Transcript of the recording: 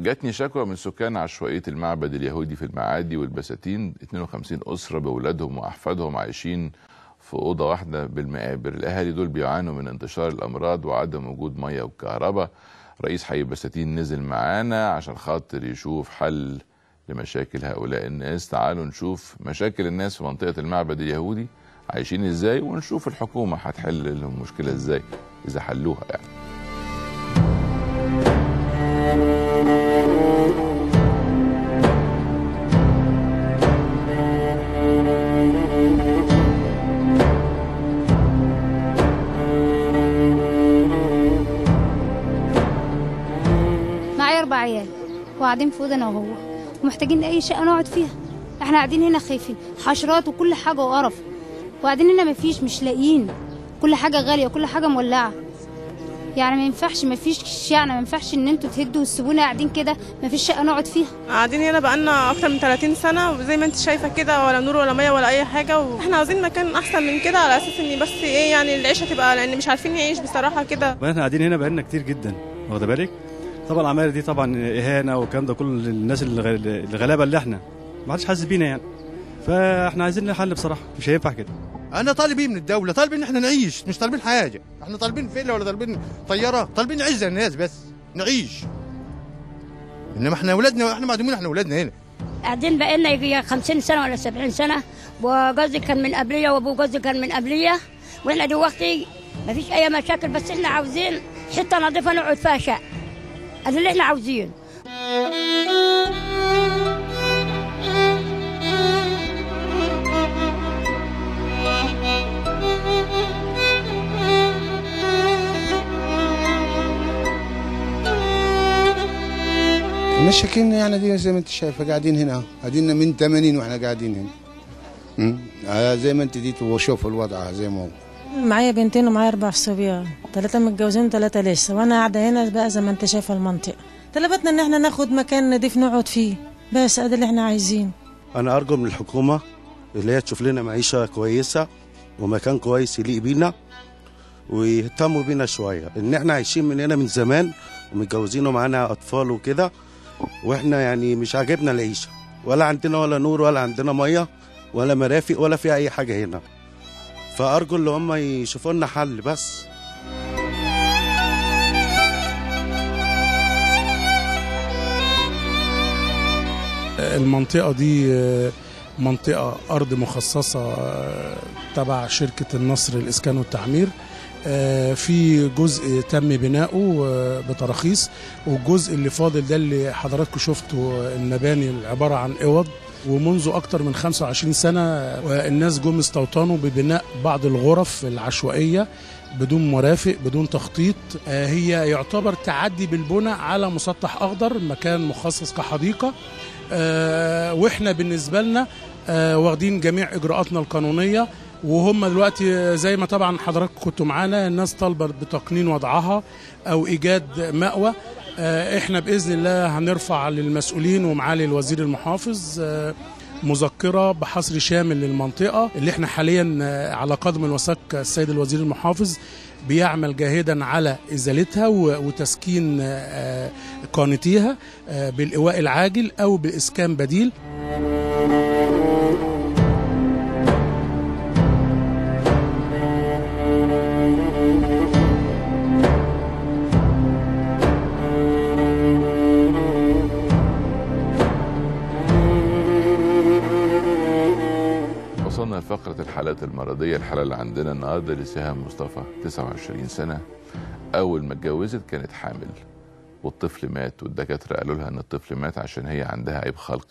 جاتني شكوى من سكان عشوائية المعبد اليهودي في المعادي والبساتين، 52 أسرة بأولادهم وأحفادهم عايشين في أوضة واحدة بالمقابر. الأهالي دول بيعانوا من انتشار الأمراض وعدم وجود مية وكهرباء. رئيس حي البساتين نزل معانا عشان خاطر يشوف حل لمشاكل هؤلاء الناس. تعالوا نشوف مشاكل الناس في منطقة المعبد اليهودي عايشين ازاي، ونشوف الحكومة هتحل لهم مشكلة ازاي إذا حلوها يعني. معايا 4 عيال وقاعدين في اوضه انا وهو، ومحتاجين اي شقه نقعد فيها. احنا قاعدين هنا خايفين، حشرات وكل حاجه وقرف، وقاعدين هنا مش لاقيين، كل حاجه غاليه وكل حاجه مولعه. يعني ما ينفعش، ما ينفعش ان انتوا تهدوا وتسيبونا قاعدين كده، ما فيش شقه نقعد فيها. قاعدين هنا بقالنا اكتر من 30 سنه، وزي ما انت شايفه كده، ولا نور ولا ميه ولا اي حاجه، واحنا عاوزين مكان احسن من كده، على اساس ان بس ايه يعني العيشه تبقى، لان مش عارفين نعيش بصراحه كده. احنا قاعدين هنا بقالنا كتير جدا، واخده بالك؟ طبعا العماير دي طبعا اهانه والكلام ده كله للناس الغلابه اللي احنا ما حدش حاسس بينا يعني. فاحنا عايزين نحل بصراحه، مش هينفع كده. انا طالبين من الدوله، طالبين ان احنا نعيش، مش طالبين حاجه. احنا طالبين فيلا ولا طالبين طياره، طالبين نعيش زي الناس بس نعيش. انما احنا اولادنا، احنا معدومين، احنا اولادنا هنا قاعدين بقالنا يجي 50 سنه ولا 70 سنه، وجوزي كان من قبليه وابو جوزي كان من قبليه، واحنا دلوقتي ما فيش اي مشاكل، بس احنا عاوزين حته نظيفه نقعد فيها شقه. هذا اللي احنا عاوزينه. مشاكلنا يعني دي زي ما انت شايفه، قاعدين هنا، قاعدين من 80 واحنا قاعدين هنا. زي ما انت دي وشوف الوضع زي ما هو. معايا بنتين ومعايا 4 صبيان، 3 متجوزين و3 لسه، وانا قاعده هنا بقى زي ما انت شايفه المنطقه. طلبتنا ان احنا ناخد مكان نضيف نقعد فيه، بس ده اللي احنا عايزين. انا ارجو من الحكومه اللي هي تشوف لنا معيشه كويسه ومكان كويس يليق بينا، ويهتموا بينا شويه، ان احنا عايشين من هنا من زمان ومتجوزين ومعانا اطفال وكده، واحنا يعني مش عاجبنا العيشه، ولا عندنا ولا نور ولا عندنا ميه ولا مرافق ولا في اي حاجه هنا. فارجو اللي هم يشوفوا لنا حل بس. المنطقه دي منطقه ارض مخصصه تبع شركه النصر للاسكان والتعمير. في جزء تم بناؤه بتراخيص، والجزء اللي فاضل ده اللي حضراتكم شفتوا المباني عباره عن اوض. ومنذ اكتر من 25 سنه الناس جم استوطنوا ببناء بعض الغرف العشوائيه بدون مرافق بدون تخطيط. هي يعتبر تعدي بالبنى على مسطح اخضر، مكان مخصص كحديقه. واحنا بالنسبه لنا واخدين جميع اجراءاتنا القانونيه، وهم دلوقتي زي ما طبعا حضراتكم كنتوا معانا، الناس طالبه بتقنين وضعها او ايجاد مأوى. احنا باذن الله هنرفع للمسؤولين ومعالي الوزير المحافظ مذكره بحصر شامل للمنطقه اللي احنا حاليا على قدم الوثاق. السيد الوزير المحافظ بيعمل جاهدا على ازالتها وتسكين قانتيها بالايواء العاجل او باسكان بديل. وصلنا لفقرة الحالات المرضية. الحالة اللي عندنا النهارده لسهام مصطفى، 29 سنة. أول ما اتجوزت كانت حامل والطفل مات، والدكاترة قالوا لها إن الطفل مات عشان هي عندها عيب خلق